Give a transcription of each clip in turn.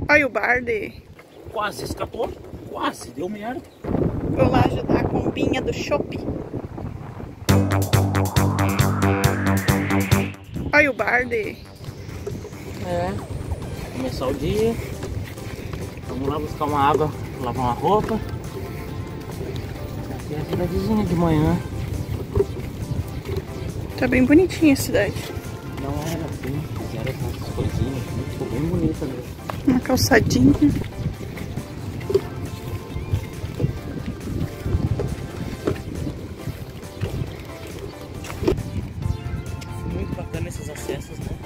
Olha o Bardi. Quase escapou. Quase, deu merda. Vou lá ajudar a combinha do shopping. Olha o Bardi. Começar o dia. Vamos lá buscar uma água, lavar uma roupa. Aqui é a cidadezinha de manhã. Tá bem bonitinha a cidade. Não era assim, fizeram essas coisinhas aqui, ficou bem bonita mesmo. Uma calçadinha. Muito bacana esses acessos, né?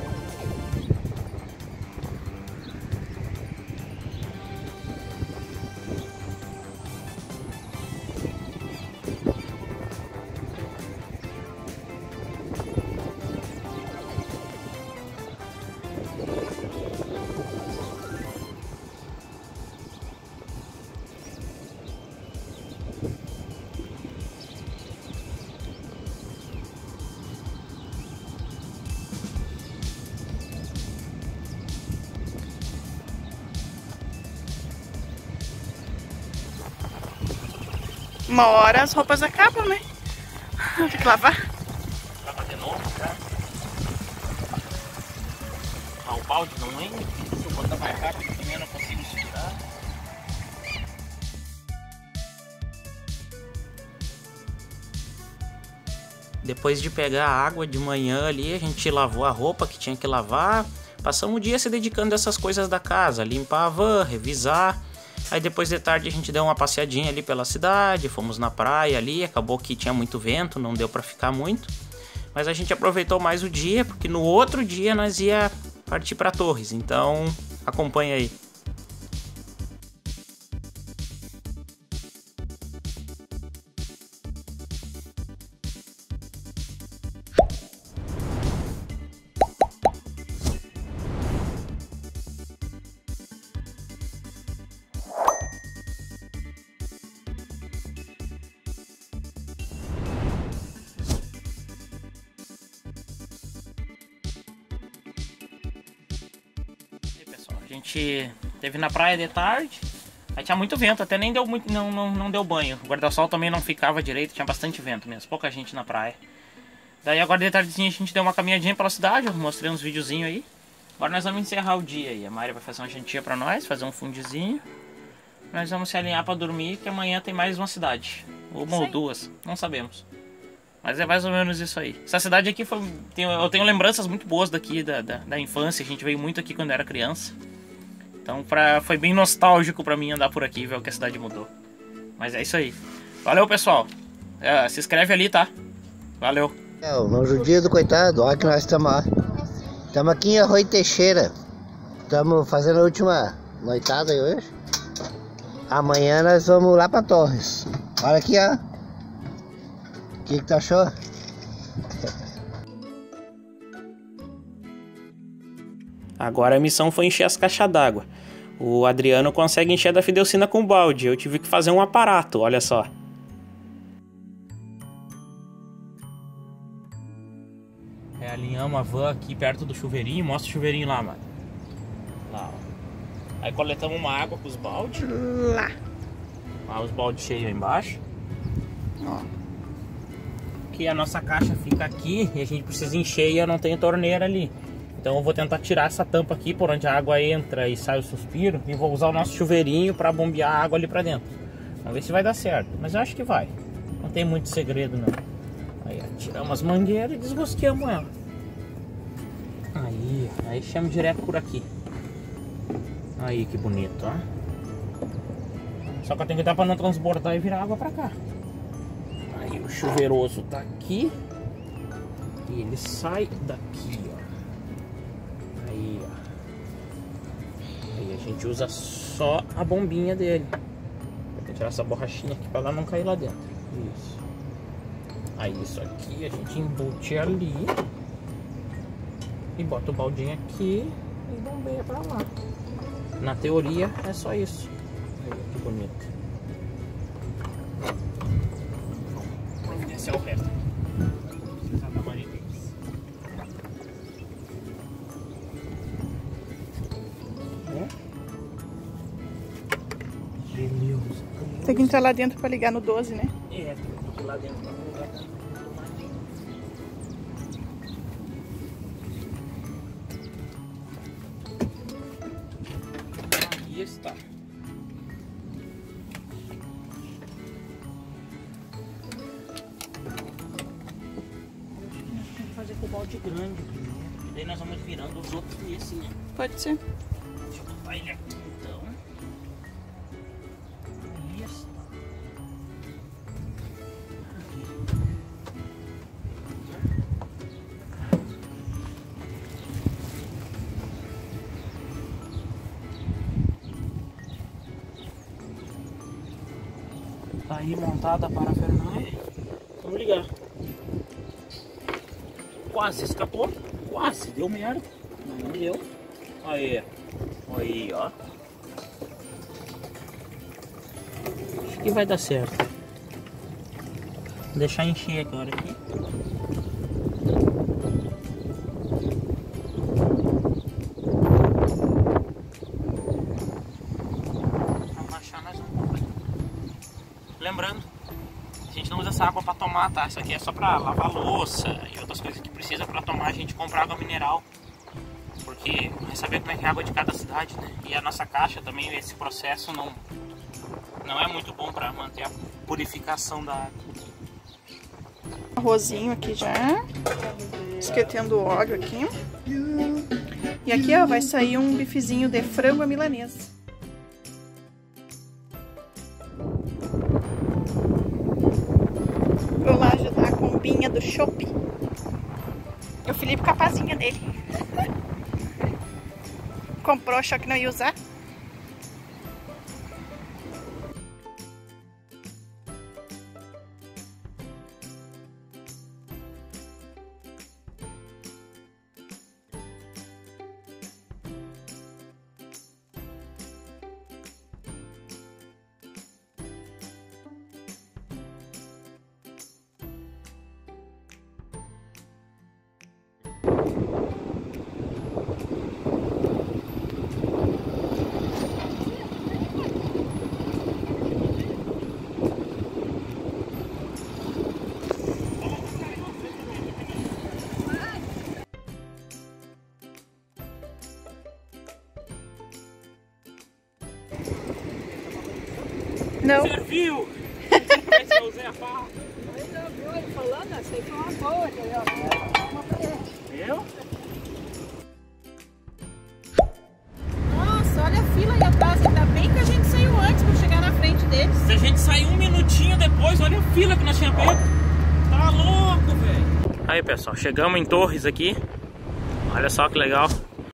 Uma hora as roupas acabam, né? Tem que lavar. Lavar de novo, tá? Ah, o balde não entra, se eu botar mais rápido também eu não consigo segurar. Depois de pegar a água de manhã ali, a gente lavou a roupa que tinha que lavar. Passamos o dia se dedicando a essas coisas da casa, limpar a van, revisar. Aí depois de tarde a gente deu uma passeadinha ali pela cidade, fomos na praia ali, acabou que tinha muito vento, não deu pra ficar muito. Mas a gente aproveitou mais o dia, porque no outro dia nós ia partir pra Torres, então acompanha aí. A gente teve na praia de tarde, aí tinha muito vento, até nem deu muito, não deu banho. O guarda-sol também não ficava direito, tinha bastante vento mesmo, pouca gente na praia. Daí agora de tardezinha a gente deu uma caminhadinha pela cidade, eu mostrei uns videozinhos aí. Agora nós vamos encerrar o dia aí, a Mari vai fazer uma jantinha pra nós, fazer um fundizinho. Nós vamos se alinhar pra dormir, que amanhã tem mais uma cidade, uma ou duas, não sabemos. Mas é mais ou menos isso aí. Essa cidade aqui foi, eu tenho lembranças muito boas daqui da infância, a gente veio muito aqui quando era criança. Então foi bem nostálgico pra mim andar por aqui e ver o que a cidade mudou. Mas é isso aí. Valeu, pessoal. Se inscreve ali, tá? Valeu. Não judia do coitado, olha que nós estamos lá. Estamos aqui em Arroio Teixeira. Estamos fazendo a última noitada aí hoje. Amanhã nós vamos lá pra Torres. Olha aqui, ó. O que tu achou? Agora a missão foi encher as caixas d'água. O Adriano consegue encher da Fidelcina com balde. Eu tive que fazer um aparato, olha só. Alinhamos a van aqui perto do chuveirinho. Mostra o chuveirinho lá, mano. Lá, ó. Aí coletamos uma água com os baldes. Lá. Ó, os baldes cheios aí embaixo. Ó. Aqui a nossa caixa fica aqui e a gente precisa encher e eu não tenho torneira ali. Então eu vou tentar tirar essa tampa aqui por onde a água entra e sai o suspiro. E vou usar o nosso chuveirinho para bombear a água ali para dentro. Vamos ver se vai dar certo. Mas eu acho que vai. Não tem muito segredo não. Aí ó, tiramos as mangueiras e desrosqueamos ela. Aí chama direto por aqui. Aí que bonito, ó. Só que eu tenho que dar para não transbordar e virar água para cá. Aí o chuveiroso tá aqui. E ele sai daqui, ó. Aí, ó. Aí a gente usa só a bombinha dele. Vou tirar essa borrachinha aqui pra ela não cair lá dentro. Isso. Aí isso aqui a gente embute ali. E bota o baldinho aqui e bombeia pra lá. Na teoria é só isso. Aí, que bonito. Vamos descer o resto. tem que entrar lá dentro pra ligar no 12, né? É, tem que ir lá dentro pra colocar. Aí está. Tem que fazer com o balde grande primeiro. E daí nós vamos virando os outros nesse, né? Pode ser. Deixa eu botar ele aqui então. Isso. Tá aí montada a parafernália. Vamos ligar. Quase escapou. Quase deu merda. Não deu. Aí. Aí, ó. Acho que vai dar certo. Vou deixar encher agora aqui. Vamos baixar mais um pouco. Lembrando, a gente não usa essa água para tomar, tá? Isso aqui é só para lavar louça e outras coisas que precisa para tomar. A gente compra água mineral. Porque vai saber como é que é a água de cada cidade, né? E a nossa caixa também, esse processo não é muito bom para manter a purificação da água. Arrozinho aqui já. Esquentando o óleo aqui. E aqui, ó, vai sair um bifezinho de frango à milanesa. Vou lá ajudar a combinha do shopping. E o Felipe com a pazinha dele. Comprou, achou que não ia usar. Não. Serviu! Vai ser o Zé Pá. Ele falando, essa aí foi uma boa, entendeu? Uma pra ele. Viu? Nossa, olha a fila aí atrás. Ainda bem que a gente saiu antes pra chegar na frente deles. Se a gente sair um minutinho depois, olha a fila que nós tínhamos pego. Tá louco, velho. Aí, pessoal, chegamos em Torres aqui. Olha só que legal.